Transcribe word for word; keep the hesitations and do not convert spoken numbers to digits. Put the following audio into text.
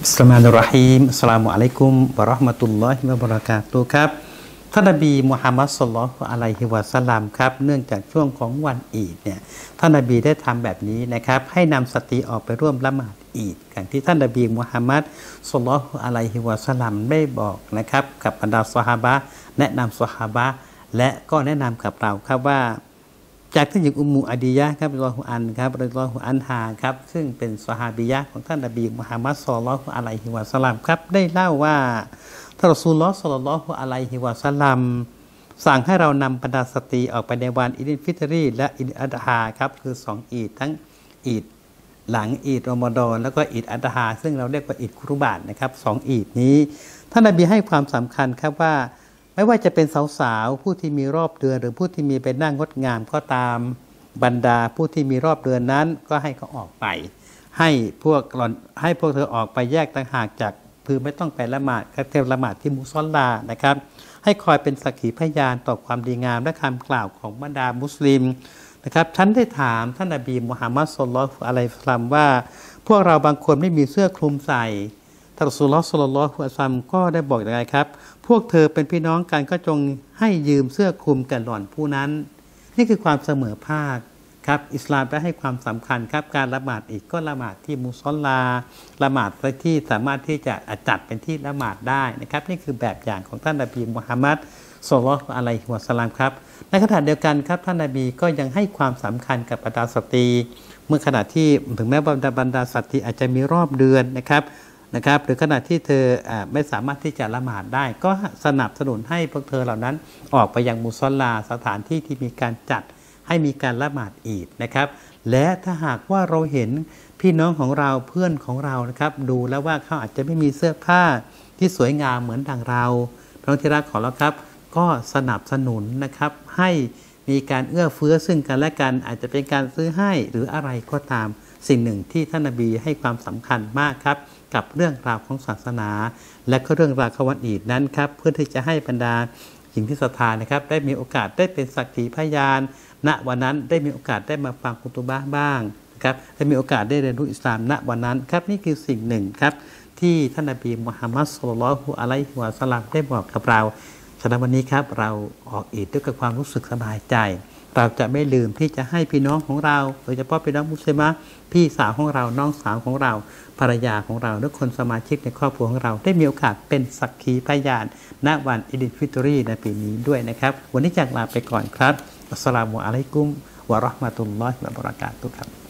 อัสลามุอะลัยฮิมอัสสลามุอะลัยกุมวะเราะห์มะตุลลอฮิวะบะเราะกาตุฮ์ครับท่านนบีมุฮัมมัดศ็อลลัลลอฮุอะลัยฮิวะซัลลัมครับเนื่องจากช่วงของวันอีดเนี่ยท่านนบีได้ทำแบบนี้นะครับให้นำสตรีออกไปร่วมละหมาดอีดอย่างที่ท่านนบีมุฮัมมัดศ็อลลัลลอฮุอะลัยฮิวะซัลลัมได้บอกนะครับกับบรรดาซอฮาบะห์แนะนำซอฮาบะห์และก็แนะนำกับเราครับว่าจากท่านหญิงอุมมุอะดียะห์ครับรอฮุอันครับรอฮุอันฮาครับซึ่งเป็นซอฮาบียะห์ของท่านนบีมุฮัมมัดศ็อลลัลลอฮุอะลัยฮิวะซัลลัมครับได้เล่าว่าท่านรอซูลุลลอฮ์ศ็อลลัลลอฮุอะลัยฮิวะซัลลัมสั่งให้เรานำบรรดาสตรีออกไปในวันอีดฟิตรีและอีดอัฎฮาครับคือสองอีดทั้งอีดหลังอีดรอมฎอนแล้วก็อีดอัฎฮาซึ่งเราเรียกว่าอีดกุรบานนะครับสองอีดนี้ท่านนบีให้ความสำคัญครับว่าไม่ว่าจะเป็นสาวๆผู้ที่มีรอบเดือนหรือผู้ที่มีใบหน้างดงามก็ตามบรรดาผู้ที่มีรอบเดือนนั้นก็ให้เขาออกไปให้พวกให้พวกเธอออกไปแยกต่างหากจากคือไม่ต้องไปละหมาดก็เทละหมาดที่มุศอลลานะครับให้คอยเป็นสักขีพยานต่อความดีงามและคำกล่าวของบรรดามุสลิมนะครับฉันได้ถามท่านนบีมุฮัมมัดศ็อลลัลลอฮุอะลัยฮิวะซัลลัมว่าพวกเราบางคนไม่มีเสื้อคลุมใส่ท่านรอซูลุลลอฮ์ศ็อลลัลลอฮุอะลัยฮิวะซัลลัมก็ได้บอกอย่างไรครับพวกเธอเป็นพี่น้องกันก็จงให้ยืมเสื้อคลุมแก่หล่อนผู้นั้นนี่คือความเสมอภาคครับอิสลามได้ให้ความสำคัญครับการละหมาดอีกก็ละหมาดที่มุศอลลาละหมาดที่สามารถที่จะจัดเป็นที่ละหมาดได้นะครับนี่คือแบบอย่างของท่านนบีมุฮัมมัดศ็อลลัลลอฮุอะลัยฮิวะซัลลัมครับในขณะเดียวกันครับท่านนบีก็ยังให้ความสำคัญกับบรรดาสตรีเมื่อขณะที่ถึงแม้บรรดาบรรดาสตรีอาจจะมีรอบเดือนนะครับนะครับหรือขณะที่เธอไม่สามารถที่จะละหมาดได้ก็สนับสนุนให้พวกเธอเหล่านั้นออกไปยังมุศอลลาสถานที่ที่มีการจัดให้มีการละหมาดอีดนะครับและถ้าหากว่าเราเห็นพี่น้องของเราเพื่อนของเรานะครับดูแล้วว่าเขาอาจจะไม่มีเสื้อผ้าที่สวยงามเหมือนดังเราพี่น้องที่รักของเราครับก็สนับสนุนนะครับให้มีการเอื้อเฟื้อซึ่งกันและกันอาจจะเป็นการซื้อให้หรืออะไรก็ตามสิ่งหนึ่งที่ท่านนบีให้ความสำคัญมากครับกับเรื่องราวของศาสนาและก็เรื่องราวของวันอีดนั้นครับเพื่อที่จะให้บรรดาหญิงที่ศรัทธานะครับได้มีโอกาสได้เป็นสักขีพยานณวันนั้นได้มีโอกาสได้มาฟังคุตุบะห์บ้างนะครับได้มีโอกาสได้เรียนรู้อิสลามณวันนั้นครับนี่คือสิ่งหนึ่งครับที่ท่านนบีมุฮัมมัดศ็อลลัลลอฮุอะลัยฮิวะซัลลัมได้บอกกับเราฉะนั้นวันนี้ครับเราออกอีดด้วยกับความรู้สึกสบายใจเราจะไม่ลืมที่จะให้พี่น้องของเราโดยเฉพาะพี่น้องมุสลิมะพี่สาวของเราน้องสาวของเราภรรยาของเราและคนสมาชิกในครอบครัวของเราได้มีโอกาสเป็นสักขีพยานณวันอีดฟิตรีในปีนี้ด้วยนะครับวันนี้จากลาไปก่อนครับอัสสลามุอะลัยกุมวะเราะห์มะตุลลอฮิวะบะเราะกาตุฮ์ครับ